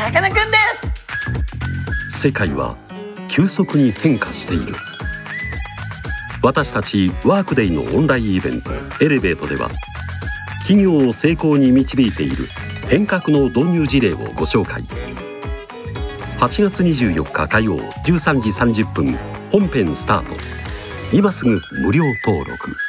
さかなクンです。 世界は急速に変化している。私たちワークデイのオンラインイベントエレベートでは、企業を成功に導いている変革の導入事例をご紹介。8月24日火曜13時30分、本編スタート。今すぐ無料登録。